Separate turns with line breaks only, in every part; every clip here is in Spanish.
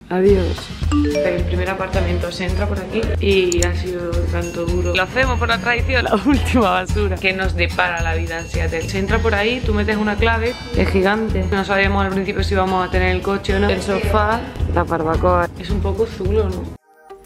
Adiós. El primer apartamento se entra por aquí y ha sido tanto duro. Lo hacemos por la tradición, la última basura que nos depara la vida en Seattle. Se entra por ahí, tú metes una clave, es gigante. No sabíamos al principio si íbamos a tener el coche o no. El sofá, la barbacoa. Es un poco zulo, ¿no?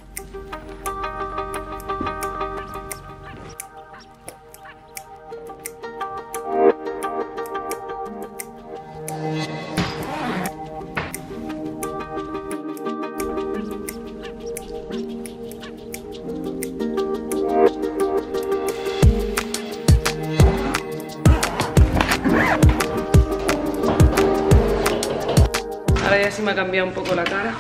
Ahora ya sí me ha cambiado un poco la cara.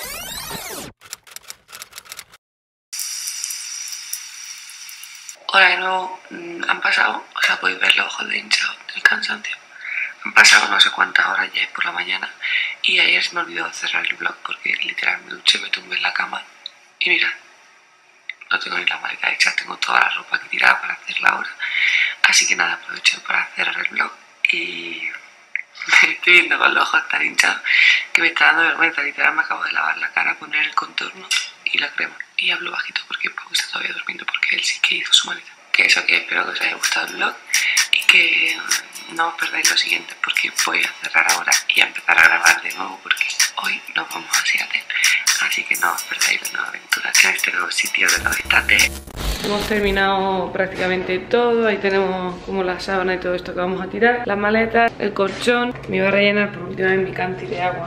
Hola de nuevo, han pasado, o sea, podéis ver los ojos de hinchado del cansancio. Han pasado no sé cuántas horas ya es por la mañana y ayer se me olvidó cerrar el vlog porque literal me duché, me tumbé en la cama y mirad, no tengo ni la maleta hecha, tengo toda la ropa que tiraba para hacerla ahora. Así que nada, aprovecho para cerrar el vlog y me estoy viendo con los ojos tan hinchados que me está dando vergüenza. Literal me acabo de lavar la cara, poner el contorno y la crema. Y hablo bajito porque Pau está todavía durmiendo porque él sí que hizo su maleta. Que eso, que espero que os haya gustado el vlog y que no os perdáis lo siguiente porque voy a cerrar ahora y a empezar a grabar de nuevo porque hoy nos vamos a Seattle. Así que no os perdáis la nueva aventura que en este nuevo sitio de los estates.
Hemos terminado prácticamente todo, ahí tenemos como la sábana y todo esto que vamos a tirar, las maletas, el colchón, me iba a rellenar por última vez mi canti de agua.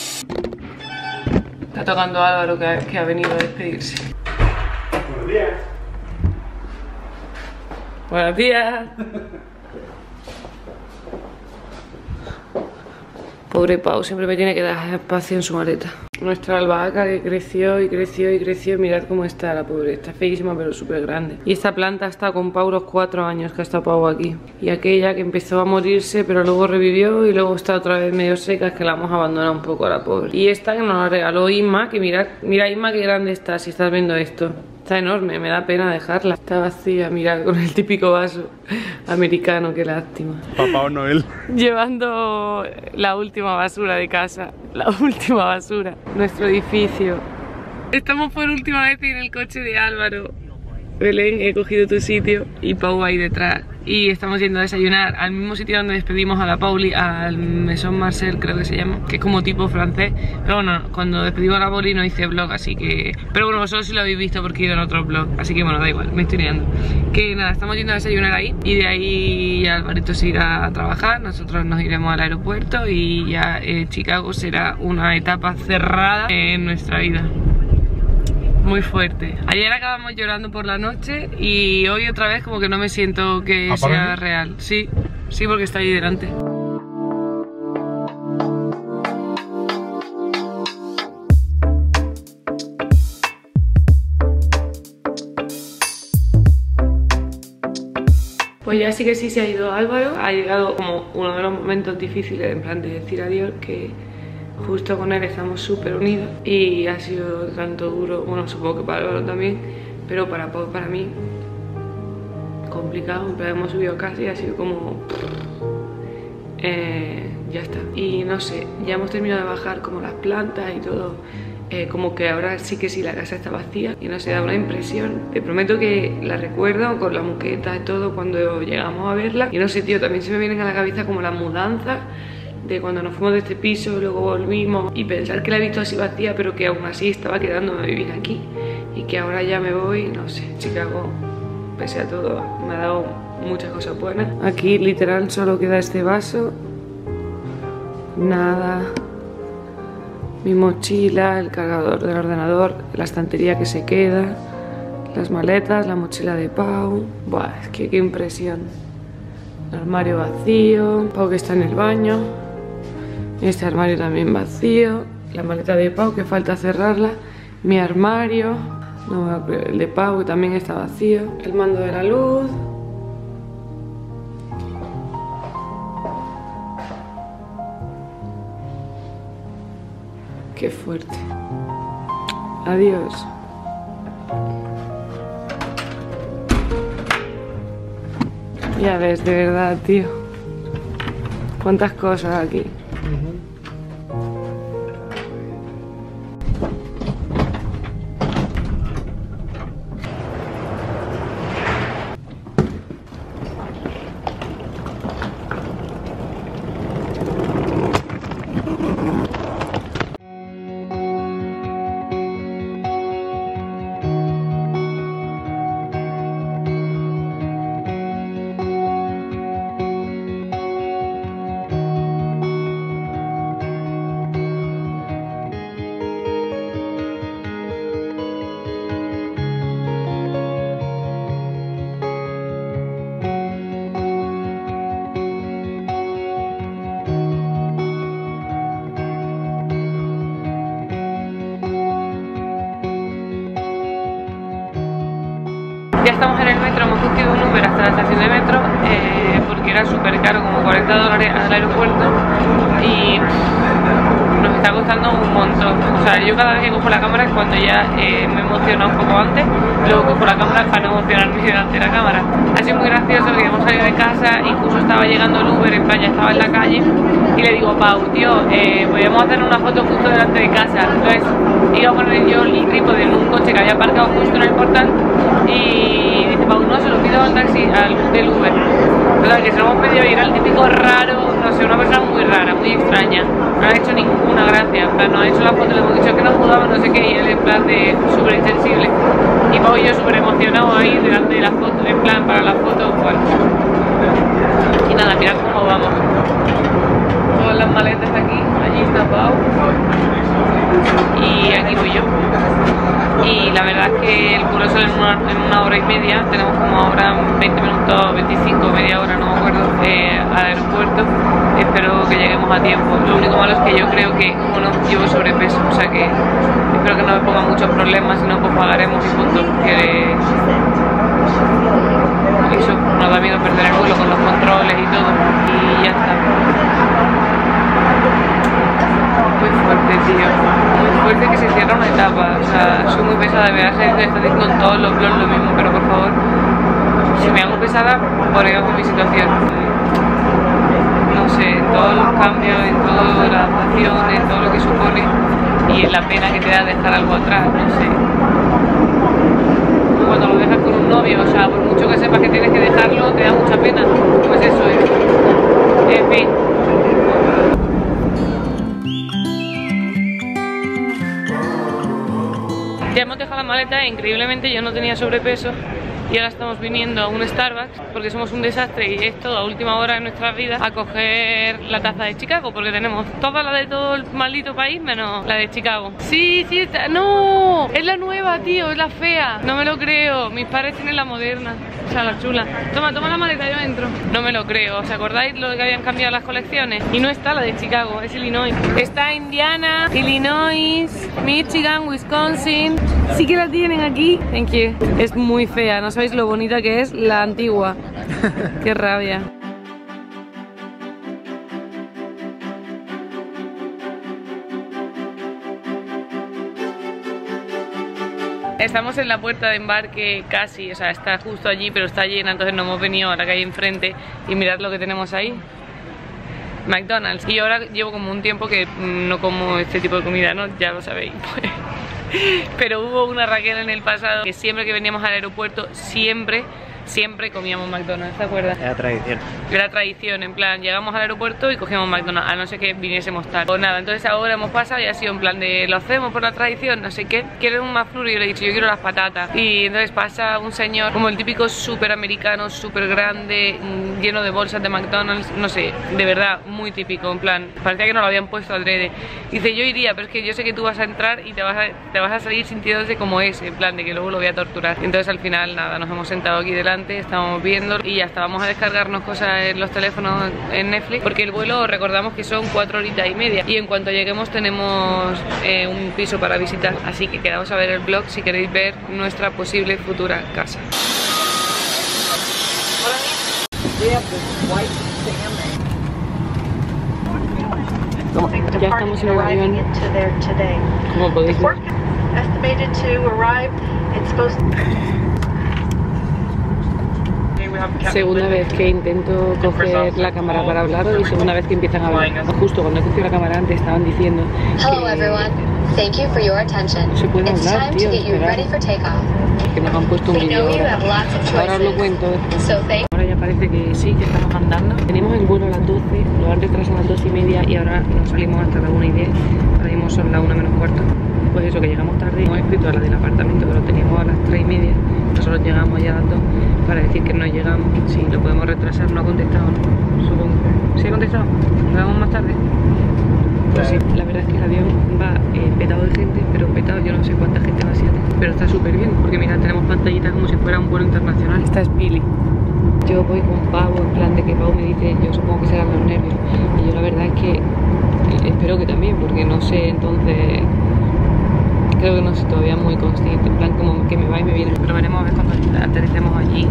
Está tocando Álvaro que ha venido a despedirse.
Buenos días.
Buenos días. Pobre Pau, siempre me tiene que dar espacio en su maleta. Nuestra albahaca que creció y creció y creció. Mirad cómo está la pobre. Está feísima pero súper grande. Y esta planta está con Pau los 4 años que ha estado Pau aquí. Y aquella que empezó a morirse pero luego revivió y luego está otra vez medio seca, es que la hemos abandonado un poco a la pobre. Y esta que nos la regaló Isma, que mirad, mira Isma qué grande está si estás viendo esto. Está enorme, me da pena dejarla. Está vacía, mirad, con el típico vaso americano, qué lástima.
Papá Noel.
Llevando la última basura de casa, la última basura, nuestro edificio. Estamos por última vez en el coche de Álvaro. Belén, he cogido tu sitio y Pau ahí detrás. Y estamos yendo a desayunar al mismo sitio donde despedimos a la Pauli, al Maison Marcel creo que se llama, que es como tipo francés. Pero bueno, cuando despedimos a la Pauli no hice vlog, así que... Pero bueno, vosotros sí lo habéis visto porque he ido en otro vlog, así que bueno, da igual, me estoy liando. Que nada, estamos yendo a desayunar ahí y de ahí ya Alvarito se irá a trabajar, nosotros nos iremos al aeropuerto y ya Chicago será una etapa cerrada en nuestra vida. Muy fuerte. Ayer acabamos llorando por la noche y hoy otra vez como que no me siento que sea real. Sí, sí, porque está ahí delante. Pues ya sí que sí se ha ido Álvaro. Ha llegado como uno de los momentos difíciles en plan de decir adiós, que justo con él estamos súper unidos y ha sido tanto duro, bueno, supongo que para Álvaro también, pero para mí complicado. En plan, hemos subido casi y ha sido como ya está. Y no sé, ya hemos terminado de bajar como las plantas y todo, como que ahora sí que sí la casa está vacía y no sé, da una impresión. Te prometo que la recuerdo con la moqueta y todo cuando llegamos a verla. Y no sé, tío, también se me vienen a la cabeza como las mudanzas de cuando nos fuimos de este piso, luego volvimos, y pensar que la he visto así vacía pero que aún así estaba quedándome a vivir aquí y que ahora ya me voy. No sé, Chicago, pese a todo, me ha dado muchas cosas buenas. Aquí literal solo queda este vaso, nada, mi mochila, el cargador del ordenador, la estantería que se queda, las maletas, la mochila de Pau. Buah, es que qué impresión. El armario vacío, Pau que está en el baño, este armario también vacío, la maleta de Pau que falta cerrarla, mi armario, no me acuerdo, el de Pau que también está vacío, el mando de la luz. Qué fuerte. Adiós. Ya ves, de verdad, tío. Cuántas cosas aquí. Ya estamos en el metro, hemos cogido un Uber hasta la estación de metro porque era súper caro, como $40 al aeropuerto, y nos está costando un montón. O sea, yo cada vez que cojo la cámara es cuando ya me emociona un poco antes, luego cojo la cámara para no emocionarme delante de la cámara. Ha sido muy gracioso porque hemos salido de casa y justo estaba llegando el Uber, en plan ya estaba en la calle, y le digo, Pau, tío, podríamos hacer una foto justo delante de casa. Entonces iba a poner yo el trípode en un coche que había aparcado justo en el portal, y dice, Pau, no, se lo pido al taxi, del Uber. O sea, que se lo hemos pedido ir al típico raro, no sé, una persona muy rara, muy extraña. No ha hecho ninguna gracia, en plan, nos ha hecho la foto, le hemos dicho que nos mudamos, no sé qué, y él en plan de súper insensible. Y Pau y yo súper emocionados ahí delante de la foto, en plan para la foto, bueno. Y nada, mirad cómo vamos. Todas las maletas aquí, allí está Pau. Y aquí voy yo. Y la verdad es que el vuelo sale en una hora y media, tenemos como ahora 20 minutos, 25, media hora, no me acuerdo, al aeropuerto. Espero que lleguemos a tiempo. Lo único malo es que yo creo que, bueno, llevo sobrepeso, o sea que espero que no me ponga muchos problemas, si no pues pagaremos y punto, porque eso, nos da miedo perder el vuelo con los controles y todo, y ya está. Muy fuerte, tío, muy fuerte que se cierra una etapa. O sea, soy muy pesada, me voy a salir de esta con todos los vlogs lo mismo, pero por favor, si me hago pesada, poneos en mi situación. No sé, todos los cambios, en toda la adaptación, en todo lo que supone, y en la pena que te da dejar algo atrás, no sé. Cuando lo dejas con un novio, o sea, por mucho que sepas que tienes que dejarlo, te da mucha pena. Pues eso es. En fin. Ya hemos dejado la maleta e increíblemente yo no tenía sobrepeso y ahora estamos viniendo a un Starbucks porque somos un desastre y es todo a última hora de nuestras vidas a coger la taza de Chicago porque tenemos toda la de todo el maldito país menos la de Chicago. Sí, sí, está. No, es la nueva, tío, es la fea. No me lo creo, mis padres tienen la moderna, o sea, la chula. Toma la maleta, yo entro. No me lo creo, ¿os acordáis lo que habían cambiado las colecciones? Y no está la de Chicago, es Illinois. Está Indiana, Illinois, Michigan, Wisconsin. Sí que la tienen aquí. Thank you. Es muy fea, no sabéis lo bonita que es la antigua. Qué rabia. Estamos en la puerta de embarque casi, o sea, está justo allí, pero está llena, entonces no hemos venido a la calle enfrente y mirad lo que tenemos ahí. McDonald's. Y ahora llevo como un tiempo que no como este tipo de comida, ¿no? Ya lo sabéis. Pero hubo una Raquel en el pasado que siempre que veníamos al aeropuerto, siempre comíamos McDonald's, ¿te acuerdas?
Era tradición.
Era tradición, en plan, llegamos al aeropuerto y cogíamos McDonald's, a no ser que viniésemos tarde. O nada, entonces ahora hemos pasado y ha sido en plan de, lo hacemos por la tradición, no sé qué. ¿Quieren un McFlurry? Y yo le he dicho, yo quiero las patatas. Y entonces pasa un señor, como el típico súper americano, súper grande, lleno de bolsas de McDonald's, no sé, de verdad, muy típico, en plan, parecía que no lo habían puesto adrede. Dice, yo iría, pero es que yo sé que tú vas a entrar y te vas a salir sintiéndose como ese, en plan de que luego lo voy a torturar. Entonces al final, nada, nos hemos sentado aquí delante, estábamos viendo y ya estábamos a descargarnos cosas en los teléfonos en Netflix, porque el vuelo recordamos que son 4 horitas y media y en cuanto lleguemos tenemos un piso para visitar, así que quedaos a ver el vlog si queréis ver nuestra posible futura casa. Ya estamos en el avión, como podéis ver. Segunda vez que intento coger la cámara para hablaros y segunda vez que empiezan a hablar. Justo cuando he cogido la cámara antes estaban diciendo que no se puede hablar, tío, que nos han puesto un vídeo ahora os lo cuento. Ahora ya parece que sí, que estamos andando. Tenemos el vuelo a las 12, lo han retrasado a las 12:30 y ahora nos salimos hasta las 1:10. Ahora mismo son las 1 menos cuarto. Pues eso, que llegamos tarde. Hemos escrito a la del apartamento que lo teníamos a las 3:30. Nosotros llegamos ya a las 2 para decir que no llegamos. Si lo podemos retrasar, no ha contestado, ¿no? Supongo. ¿Sí ha contestado? ¿Lo hagamos más tarde? Pues sí, la verdad es que el avión va petado de gente, pero petado, yo no sé cuánta gente va a ser, pero está súper bien, porque mirad, tenemos pantallitas como si fuera un vuelo internacional. Esta es Pili. Yo voy con Pau, en plan de que Pau me dice, yo supongo que serán los nervios, y yo la verdad es que espero que también, porque no sé entonces Creo que no soy todavía muy consciente, en plan como que me va y me viene. Pero veremos a ver cuando aterricemos allí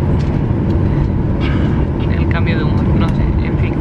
el cambio de humor, no sé, en fin.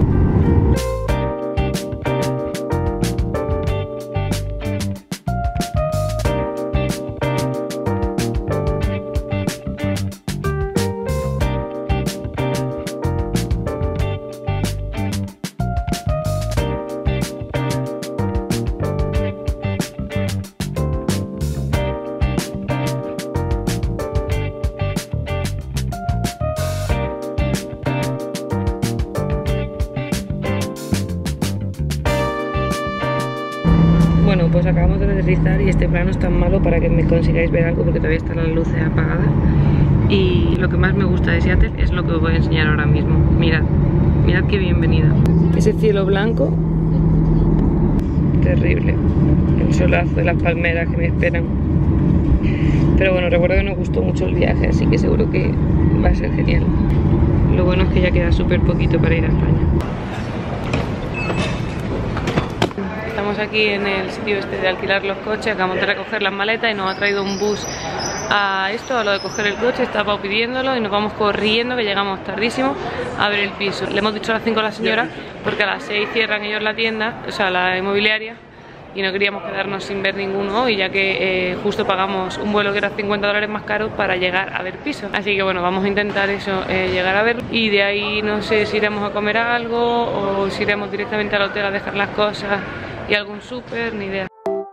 Bueno, pues acabamos de aterrizar y este plano es tan malo para que me consigáis ver algo porque todavía están las luces apagadas. Y lo que más me gusta de Seattle es lo que os voy a enseñar ahora mismo. Mirad, mirad qué bienvenida. Ese cielo blanco, terrible. El solazo de las palmeras que me esperan. Pero bueno, recuerdo que nos gustó mucho el viaje, así que seguro que va a ser genial. Lo bueno es que ya queda súper poquito para ir a España. Estamos aquí en el sitio este de alquilar los coches, acabamos de recoger las maletas y nos ha traído un bus a esto, a lo de coger el coche. Estaba pidiéndolo y nos vamos corriendo, que llegamos tardísimo a ver el piso. Le hemos dicho a las 5 a la señora porque a las 6 cierran ellos la tienda, o sea la inmobiliaria, y no queríamos quedarnos sin ver ninguno hoy, ya que justo pagamos un vuelo que era $50 más caro para llegar a ver piso. Así que bueno, vamos a intentar eso, llegar a ver, y de ahí no sé si iremos a comer algo o si iremos directamente al hotel a dejar las cosas y algún súper, ni idea.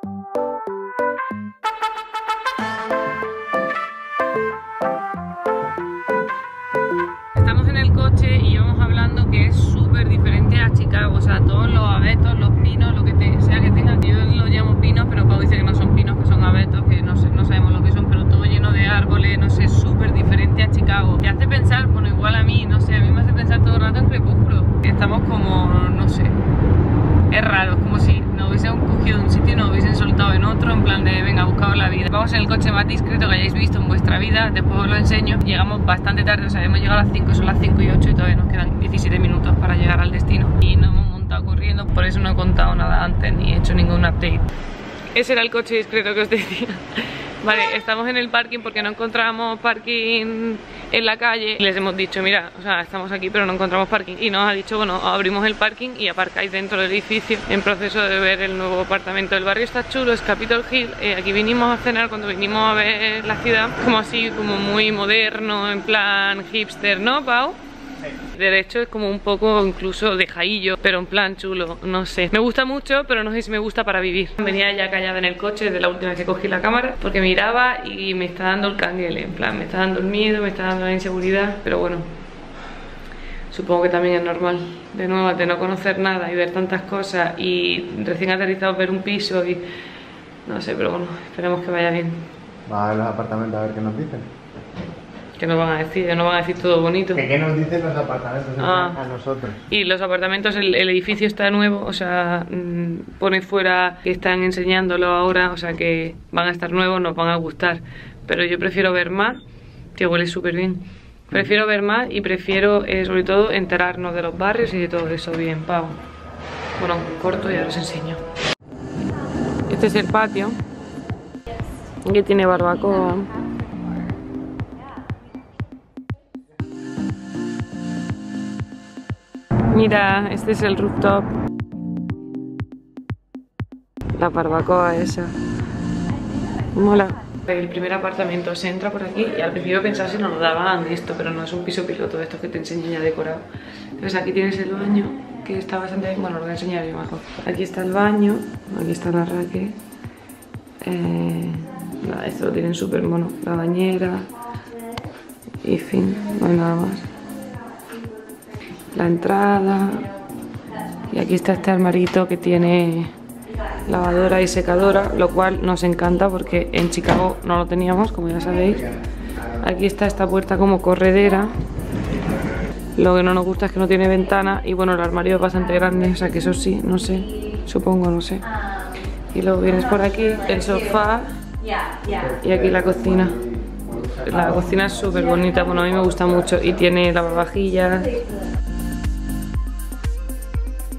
Estamos en el coche y íbamos hablando que es súper diferente a Chicago, o sea, todos los abetos, los pinos, lo que sea que tenga. Yo lo llamo pinos, pero Pau dice que no son pinos, que son abetos, que no sé, no sabemos lo que son, pero todo lleno de árboles, no sé, súper diferente a Chicago. Te hace pensar, bueno, igual a mí, no sé, a mí me hace pensar todo el rato en Crepúsculo. Estamos como, no sé, es raro, es como si nos hubiesen cogido de un sitio y nos hubiesen soltado en otro, en plan de venga, buscaos la vida. Vamos en el coche más discreto que hayáis visto en vuestra vida, después os lo enseño. Llegamos bastante tarde, o sea, hemos llegado a las 5, son las 5 y 8 y todavía nos quedan 17 minutos para llegar al destino. Y nos hemos montado corriendo, por eso no he contado nada antes ni he hecho ningún update. Ese era el coche discreto que os decía. Vale, estamos en el parking porque no encontramos parking en la calle. Les hemos dicho, mira, o sea, estamos aquí pero no encontramos parking. Y nos ha dicho, bueno, abrimos el parking y aparcáis dentro del edificio, en proceso de ver el nuevo apartamento. El barrio está chulo, es Capitol Hill. Aquí vinimos a cenar cuando vinimos a ver la ciudad. Como así, como muy moderno, en plan hipster, ¿no, Pau? De hecho es como un poco incluso de jaillo, pero en plan chulo, no sé. Me gusta mucho, pero no sé si me gusta para vivir. Venía ya callada en el coche desde la última vez que cogí la cámara, porque miraba y me está dando el canguele, en plan, me está dando el miedo, me está dando la inseguridad, pero bueno, supongo que también es normal. De nuevo, de no conocer nada y ver tantas cosas y recién aterrizados ver un piso y no sé, pero bueno, esperemos que vaya bien.
Va a ver los apartamentos a ver qué nos dicen.
¿Qué nos van a decir? No van a decir todo bonito.
¿Qué nos dicen los apartamentos a nosotros?
Y los apartamentos, el edificio está nuevo, o sea, pone fuera que están enseñándolo ahora, o sea que van a estar nuevos, nos van a gustar. Pero yo prefiero ver más, que huele súper bien. Prefiero ver más y prefiero, sobre todo, enterarnos de los barrios y de todo eso bien, Pau. Bueno, corto y ahora os enseño. Este es el patio, que tiene barbacoa. Mira, este es el rooftop. La barbacoa esa. Mola. El primer apartamento se entra por aquí y al principio pensaba si nos lo daban esto, pero no es un piso piloto, esto que te enseño ya decorado. Entonces aquí tienes el baño, que está bastante bien, bueno, lo voy a enseñar yo mejor. Aquí está el baño, aquí está la raqueta. Esto lo tienen súper mono, la bañera y fin, no hay nada más. La entrada, y aquí está este armarito que tiene lavadora y secadora, lo cual nos encanta porque en Chicago no lo teníamos, como ya sabéis. Aquí está esta puerta como corredera. Lo que no nos gusta es que no tiene ventana y bueno, el armario es bastante grande, o sea que eso sí, no sé, supongo, no sé. Y luego vienes por aquí, el sofá y aquí la cocina. La cocina es súper bonita, bueno, a mí me gusta mucho y tiene lavavajillas.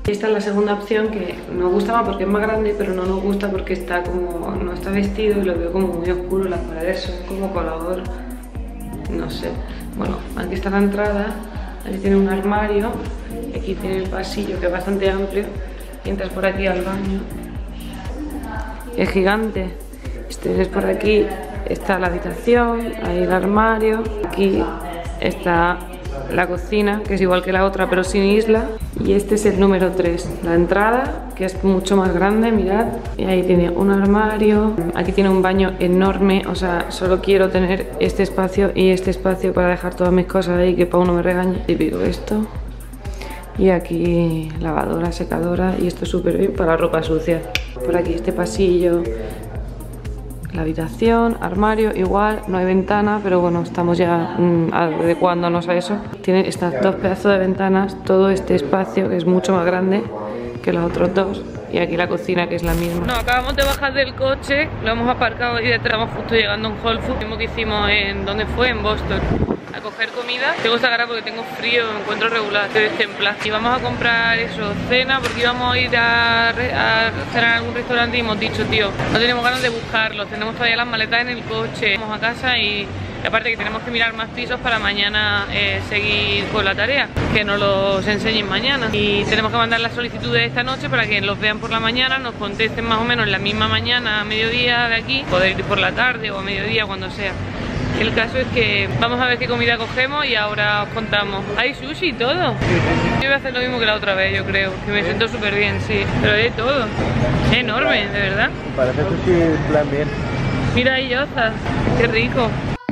Esta es la segunda opción, que nos gusta más porque es más grande, pero no nos gusta porque está como, no está vestido y lo veo como muy oscuro, las paredes son como colador, no sé. Bueno, aquí está la entrada, aquí tiene un armario, aquí tiene el pasillo que es bastante amplio, y entras por aquí al baño, es gigante. Este es por aquí, está la habitación, ahí el armario, aquí está la cocina, que es igual que la otra pero sin isla, y este es el número 3, la entrada, que es mucho más grande, mirad, y ahí tiene un armario, aquí tiene un baño enorme, o sea, solo quiero tener este espacio y este espacio para dejar todas mis cosas ahí, que Pau no me regañe. Típico esto, y aquí lavadora, secadora, y esto es súper bien para ropa sucia. Por aquí este pasillo, la habitación, armario, igual, no hay ventana, pero bueno, estamos ya adecuándonos a eso. Tiene estas dos pedazos de ventanas, todo este espacio que es mucho más grande que los otros dos, y aquí la cocina, que es la misma. No, acabamos de bajar del coche, lo hemos aparcado y estamos justo llegando a un Whole Foods, mismo que hicimos en, ¿dónde fue? En Boston, a coger comida. Tengo esta cara porque tengo frío, me encuentro regular, estoy destemplada. Y vamos a comprar eso, cena, porque íbamos a ir a cenar a algún restaurante y hemos dicho, tío, no tenemos ganas de buscarlos, tenemos todavía las maletas en el coche, vamos a casa y aparte que tenemos que mirar más pisos para mañana seguir con la tarea, que nos los enseñen mañana. Y tenemos que mandar las solicitudes esta noche para que los vean por la mañana, nos contesten más o menos en la misma mañana, a mediodía de aquí, poder ir por la tarde o a mediodía, cuando sea. El caso es que vamos a ver qué comida cogemos y ahora os contamos. Hay sushi y todo. Yo voy a hacer lo mismo que la otra vez, yo creo, que me siento súper bien, sí. Pero hay de todo. Es enorme, de verdad.
Parece sushi en plan bien.
Mira ahí, Yoza. Qué rico.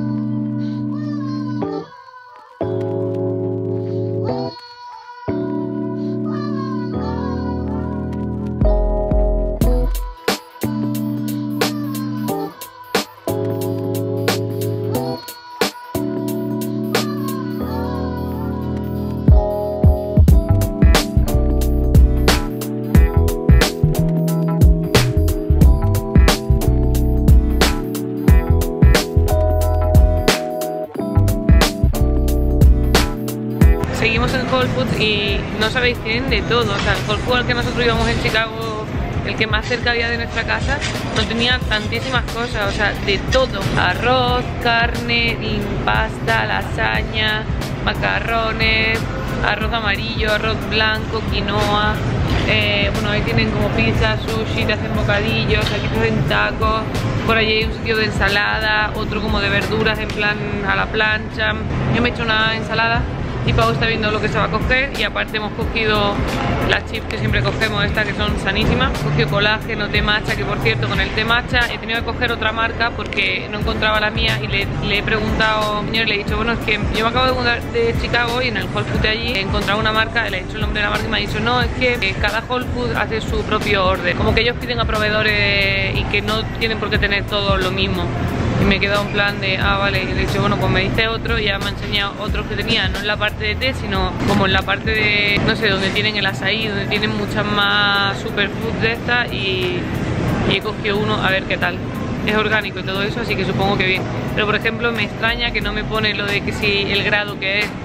Seguimos en Whole Foods y no sabéis, tienen de todo. O sea, el Whole Foods al que nosotros íbamos en Chicago, el que más cerca había de nuestra casa, no tenía tantísimas cosas, o sea, de todo. Arroz, carne, pasta, lasaña, macarrones, arroz amarillo, arroz blanco, quinoa. Bueno, ahí tienen como pizza, sushi, te hacen bocadillos, aquí te hacen tacos. Por allí hay un sitio de ensalada, otro como de verduras en plan a la plancha. Yo me he hecho una ensalada y Pau está viendo lo que se va a coger, y aparte hemos cogido las chips que siempre cogemos, estas que son sanísimas. He cogido colágeno, té matcha, que por cierto con el té matcha he tenido que coger otra marca porque no encontraba la mía, y le he preguntado al señor y le he dicho, bueno, es que yo me acabo de mudar de Chicago y en el Whole Foods de allí he encontrado una marca, le he dicho el nombre de la marca y me ha dicho, no, es que cada Whole Foods hace su propio orden, como que ellos piden a proveedores y que no tienen por qué tener todo lo mismo. Y me he quedado en plan de, ah, vale, y le he dicho, bueno, pues me dice otro, y ya me ha enseñado otros que tenía, no en la parte de té, sino como en la parte de, no sé, donde tienen el açaí, donde tienen muchas más superfoods de estas, y he cogido uno a ver qué tal. Es orgánico y todo eso, así que supongo que bien. Pero por ejemplo me extraña que no me pone lo de que si el grado que es,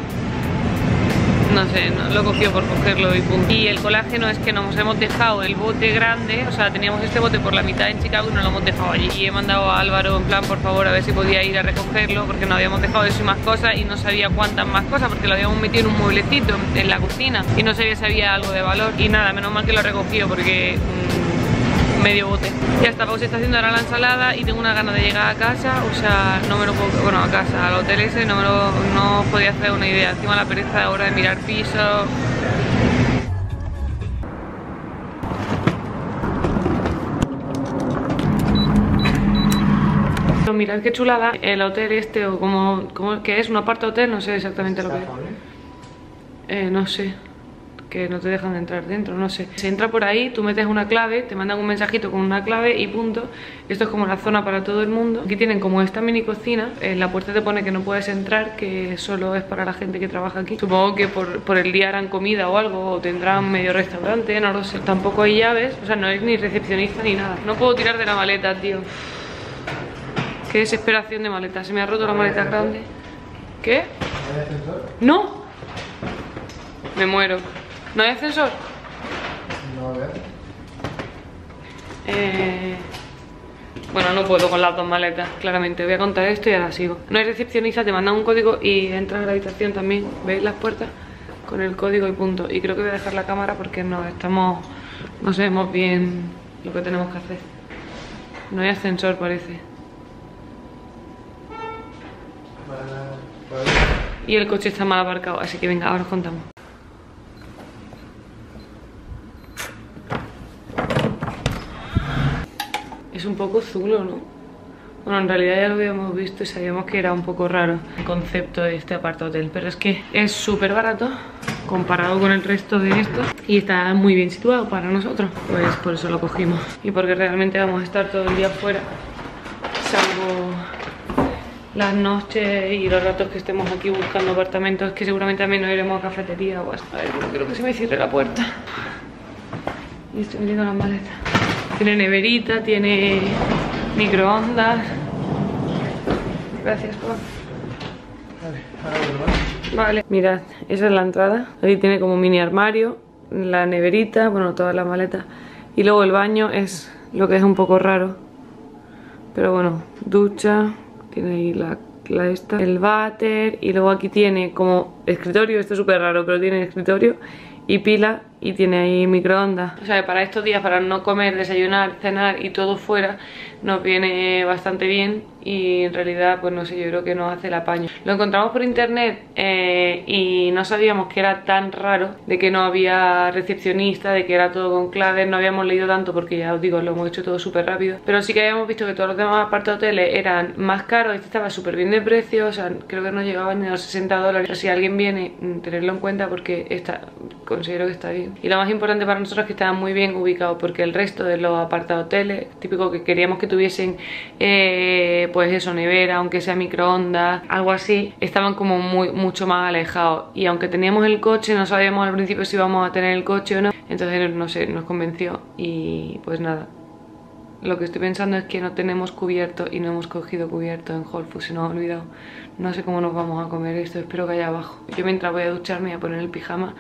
no sé, no, lo he cogido por cogerlo y punto. Y el colágeno es que nos hemos dejado el bote grande, o sea, teníamos este bote por la mitad en Chicago y nos lo hemos dejado allí. Y he mandado a Álvaro en plan, por favor, a ver si podía ir a recogerlo, porque nos habíamos dejado eso y más cosas, y no sabía cuántas más cosas, porque lo habíamos metido en un mueblecito en la cocina y no sabía si había algo de valor. Y nada, menos mal que lo he recogido, porque medio bote. Ya está, Pau se está haciendo ahora la ensalada y tengo una gana de llegar a casa, o sea, no me lo puedo, bueno, a casa, al hotel ese, no podía hacer una idea. Encima la pereza ahora de mirar pisos. Mirad qué chulada el hotel este, o como que es un apart hotel, no sé exactamente lo que es. No sé, que no te dejan entrar dentro, no sé. Se entra por ahí, tú metes una clave, te mandan un mensajito con una clave y punto. Esto es como la zona para todo el mundo. Aquí tienen como esta mini cocina, en la puerta te pone que no puedes entrar, que solo es para la gente que trabaja aquí. Supongo que por el día harán comida o algo, o tendrán medio restaurante, no lo sé. Tampoco hay llaves, o sea, no es ni recepcionista ni nada. No puedo tirar de la maleta, tío. Qué desesperación de maleta, se me ha roto la maleta grande. ¿Qué?
¿Hay ascensor?
¡No! Me muero. ¿No hay ascensor? Bueno, no puedo con las dos maletas, claramente. Voy a contar esto y ahora sigo. No hay recepcionista, te mandan un código y entras a la habitación también. ¿Veis las puertas? Con el código y punto. Y creo que voy a dejar la cámara porque no sabemos bien lo que tenemos que hacer. No hay ascensor, parece. Y el coche está mal aparcado, así que venga, ahora os contamos. Es un poco zulo, ¿no? Bueno, en realidad ya lo habíamos visto y sabíamos que era un poco raro el concepto de este apartahotel, pero es que es súper barato comparado con el resto de estos y está muy bien situado para nosotros, pues por eso lo cogimos y porque realmente vamos a estar todo el día fuera, salvo las noches y los ratos que estemos aquí buscando apartamentos, que seguramente también nos iremos a cafetería o hasta... A ver, no creo que se me cierre la puerta. Y estoy metiendo las maletas. Tiene neverita, tiene microondas. Gracias, Juan. Vale, mirad, esa es la entrada. Aquí tiene como un mini armario, la neverita, bueno, todas las maletas. Y luego el baño es lo que es un poco raro. Pero bueno, ducha, tiene ahí el váter. Y luego aquí tiene como escritorio, esto es súper raro, pero tiene escritorio y pila. Y tiene ahí microondas. O sea, para estos días, para no comer, desayunar, cenar y todo fuera, nos viene bastante bien. Y en realidad, pues no sé, yo creo que nos hace el apaño. Lo encontramos por internet y no sabíamos que era tan raro, de que no había recepcionista, de que era todo con claves. No habíamos leído tanto porque ya os digo, lo hemos hecho todo súper rápido. Pero sí que habíamos visto que todos los demás apartahoteles eran más caros. Este estaba súper bien de precio, o sea, creo que no llegaban ni a los $60. Pero si alguien viene, tenerlo en cuenta porque considero que está bien. Y lo más importante para nosotros es que estaban muy bien ubicados, porque el resto de los apartahoteles, típico que queríamos que tuviesen pues eso, nevera, aunque sea microondas, algo así, estaban como mucho más alejados. Y aunque teníamos el coche, no sabíamos al principio si íbamos a tener el coche o no. Entonces, no sé, nos convenció y pues nada. Lo que estoy pensando es que no tenemos cubierto y no hemos cogido cubierto en Whole Foods, se nos ha olvidado. No sé cómo nos vamos a comer esto, espero que haya abajo. Yo mientras voy a ducharme y a poner el pijama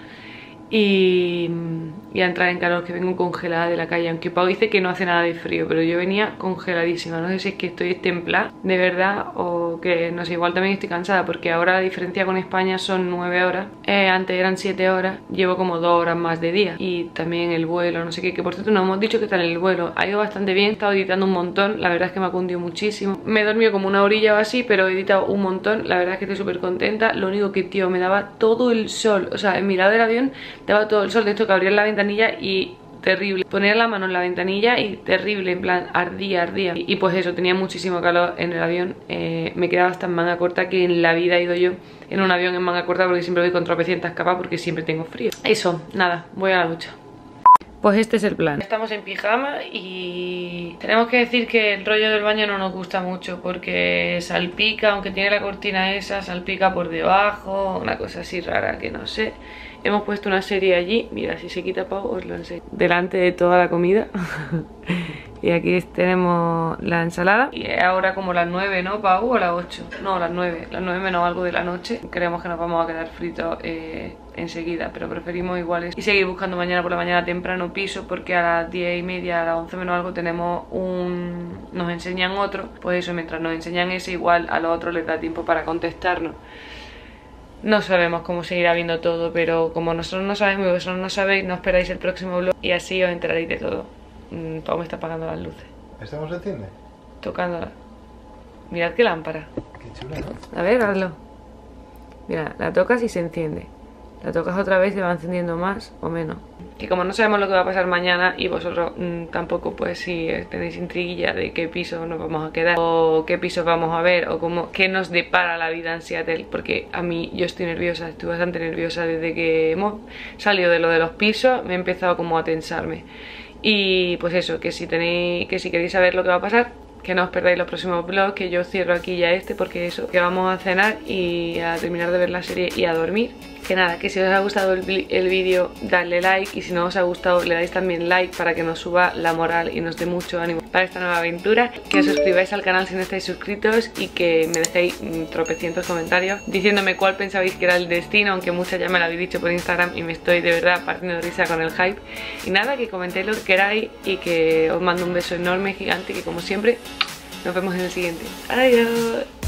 y a entrar en calor, que vengo congelada de la calle. Aunque Pau dice que no hace nada de frío, pero yo venía congeladísima. No sé si es que estoy templada de verdad o que no sé, igual también estoy cansada, porque ahora la diferencia con España son 9 horas, antes eran 7 horas. Llevo como 2 horas más de día y también el vuelo, no sé qué, que por cierto nos hemos dicho que tal el vuelo ha ido bastante bien. He estado editando un montón, la verdad es que me ha cundido muchísimo. Me he dormido como una horilla o así, pero he editado un montón. La verdad es que estoy súper contenta. Lo único que, tío, me daba todo el sol, o sea, en mi lado del avión daba todo el sol, de esto que abría la ventanilla y terrible, poner la mano en la ventanilla y terrible, en plan ardía. Y pues eso, tenía muchísimo calor en el avión. Me quedaba hasta en manga corta, que en la vida he ido yo en un avión en manga corta, porque siempre voy con tropecientas capas porque siempre tengo frío. Eso, nada, voy a la ducha. Pues este es el plan. Estamos en pijama y tenemos que decir que el rollo del baño no nos gusta mucho porque salpica, aunque tiene la cortina esa, salpica por debajo, una cosa así rara que no sé. Hemos puesto una serie allí, mira, si se quita Pau os lo enseño, delante de toda la comida. Y aquí tenemos la ensalada. Y es ahora como las 9, ¿no, Pau? O las 8. No, las 9 menos algo de la noche. Creemos que nos vamos a quedar fritos enseguida, pero preferimos iguales y seguir buscando mañana por la mañana temprano piso, porque a las 10:30, a las 11 menos algo tenemos nos enseñan otro. Pues eso, mientras nos enseñan ese, igual a los otros les da tiempo para contestarnos. No sabemos cómo seguirá viendo todo, pero como nosotros no sabemos y vosotros no sabéis, no esperáis el próximo vlog y así os enteraréis de todo. Pau me está apagando las luces.
¿Esta no se enciende?
Tocándola. Mirad qué lámpara.
Qué chula, ¿no?
A ver, hazlo. Mira, la tocas y se enciende. La tocas otra vez y se va encendiendo más o menos. Que como no sabemos lo que va a pasar mañana y vosotros tampoco, pues si tenéis intriguilla de qué piso nos vamos a quedar o qué piso vamos a ver o qué nos depara la vida en Seattle, porque a mí yo estoy nerviosa, estoy bastante nerviosa desde que hemos salido de lo de los pisos, me he empezado como a tensarme. Y pues eso, que si queréis saber lo que va a pasar, que no os perdáis los próximos vlogs, que yo cierro aquí ya porque eso, que vamos a cenar y a terminar de ver la serie y a dormir. Que nada, que si os ha gustado el vídeo, dadle like, y si no os ha gustado le dais también like para que nos suba la moral y nos dé mucho ánimo para esta nueva aventura. Que os suscribáis al canal si no estáis suscritos y que me dejéis tropecientos comentarios diciéndome cuál pensabais que era el destino, aunque muchas ya me lo habéis dicho por Instagram y me estoy de verdad partiendo de risa con el hype. Y nada, que comentéis lo que queráis y que os mando un beso enorme, gigante, que como siempre nos vemos en el siguiente. Adiós.